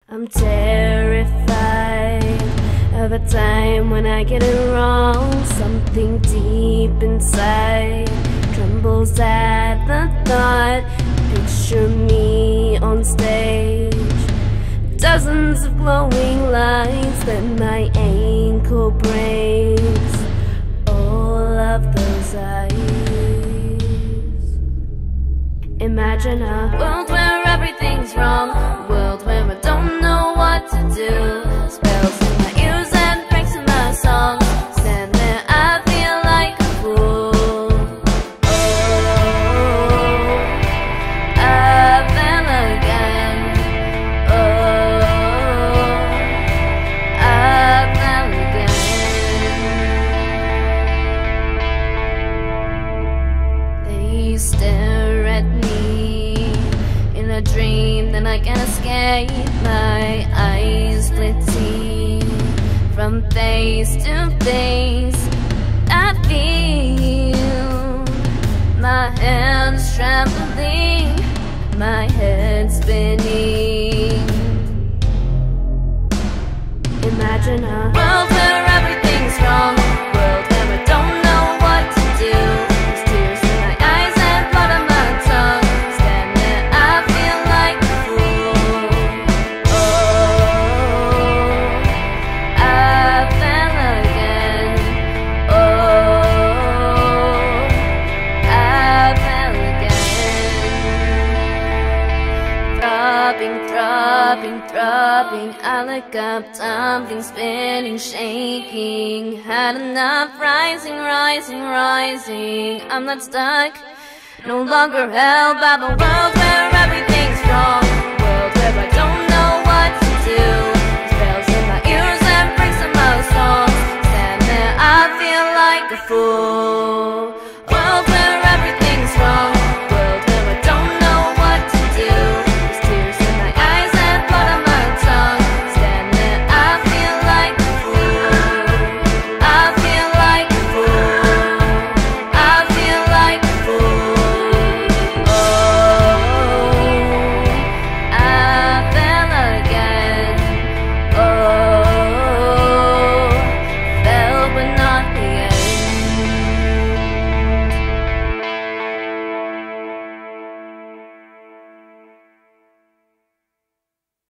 I'm terrified of a time when I get it wrong. Something deep inside trembles at the thought. Picture me on stage, dozens of glowing lights, then my ankle breaks. All of those eyes. Imagine a world where everything's wrong, a world where I don't know what to do. Spells in my ears and breaks in my songs. Stand there, I feel like a fool. Oh, I fell again. Oh, I fell again. They stare at me in a dream that I can't escape. My eyes splitting from face to face. I feel my hands trembling, my head spinning. Imagine a world where everything's wrong, a world where I don't know what to do. There's tears in my eyes and blood on my tongue. Stand there, I feel like a fool. Oh, I fell again. Oh, I fell again. Throbbing, throbbing, throbbing, I look up, tumbling, spinning, shaking. Had enough, rising, rising, rising. I'm not stuck, no longer held by the world where everything's wrong.